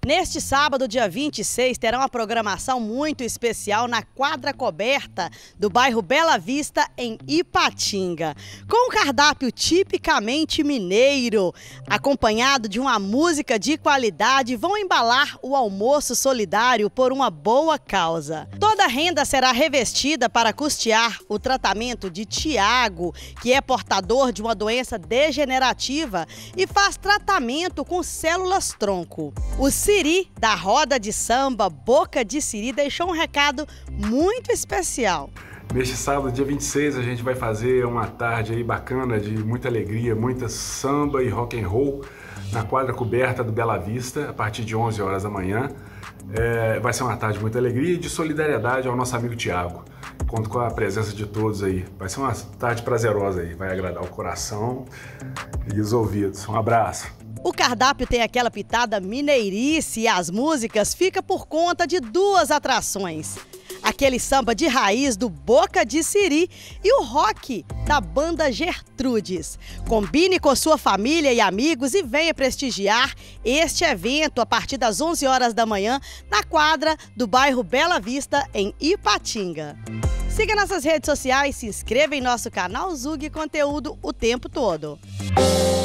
Neste sábado, dia 26, terá uma programação muito especial na quadra coberta do bairro Bela Vista, em Ipatinga. Com um cardápio tipicamente mineiro, acompanhado de uma música de qualidade, vão embalar o almoço solidário por uma boa causa. Toda a renda será revestida para custear o tratamento de Tiago, que é portador de uma doença degenerativa e faz tratamento com células-tronco. O Siri, da roda de samba Boca de Siri, deixou um recado muito especial. Neste sábado, dia 26, a gente vai fazer uma tarde aí bacana, de muita alegria, muita samba e rock and roll na quadra coberta do Bela Vista, a partir de 11 horas da manhã. Vai ser uma tarde de muita alegria e de solidariedade ao nosso amigo Tiago. Conto com a presença de todos aí. Vai ser uma tarde prazerosa aí, vai agradar o coração e os ouvidos. Um abraço. O cardápio tem aquela pitada mineirice e as músicas ficam por conta de duas atrações. Aquele samba de raiz do Boca de Siri e o rock da banda Gertrudes. Combine com sua família e amigos e venha prestigiar este evento a partir das 11 horas da manhã na quadra do bairro Bela Vista, em Ipatinga. Siga nossas redes sociais, se inscreva em nosso canal Zug Conteúdo o tempo todo.